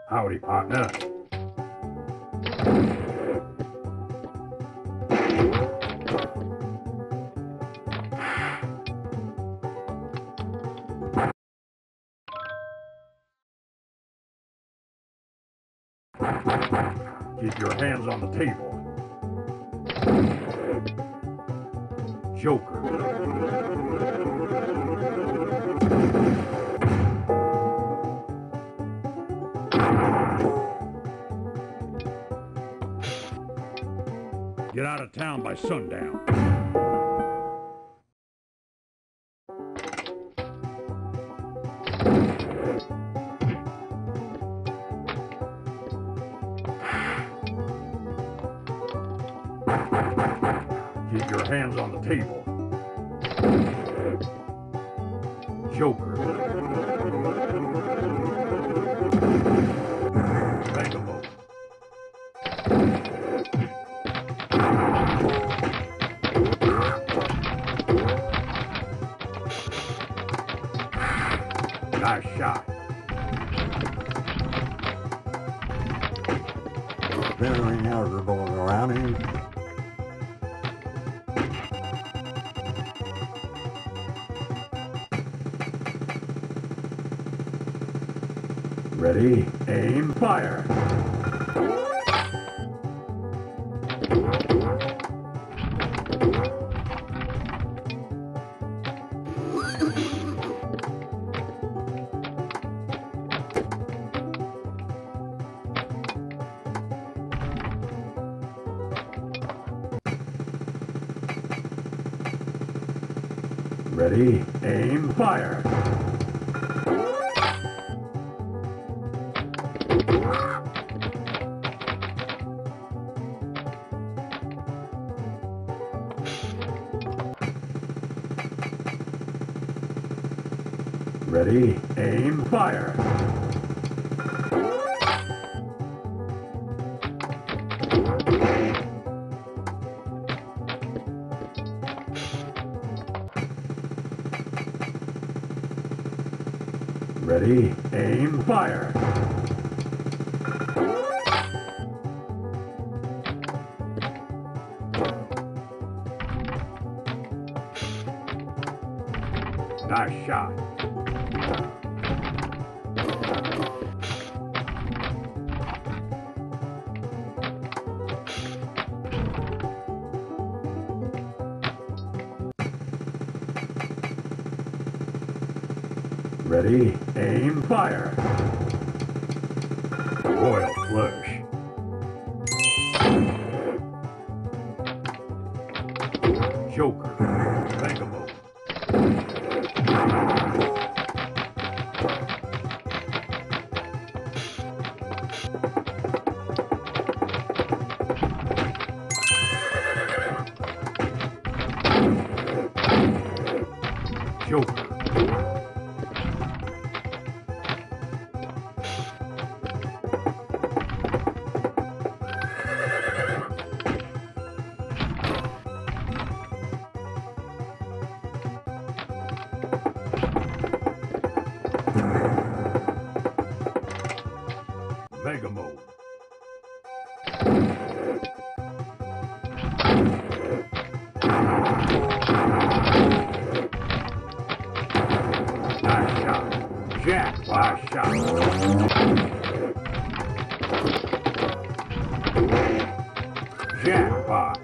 Howdy, partner. Keep your hands on the table. Joker. Get out of town by sundown. Keep your hands on the table. Joker. Vagabond. Nice shot. Anything else going around here? Ready, aim, fire. Ready, aim, fire. Ready, aim, fire. Ready, aim, fire. Nice shot. Ready, aim, fire. Royal flush. Joker. Vagabond. Joker. Mega mode. Nice shot. Jackpot shot. Jackpot.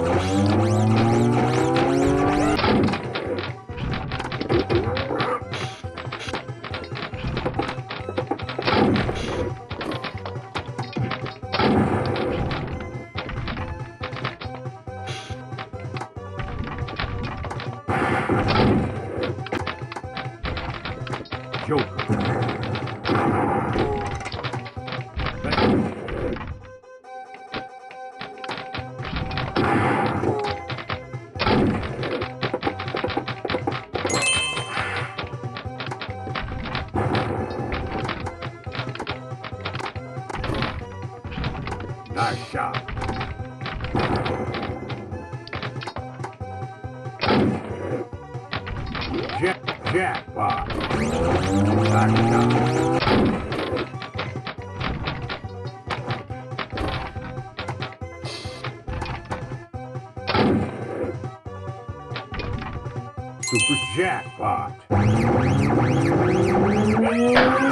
Joker. Nice shot. Jackpot. Nice shot. Super Jackpot.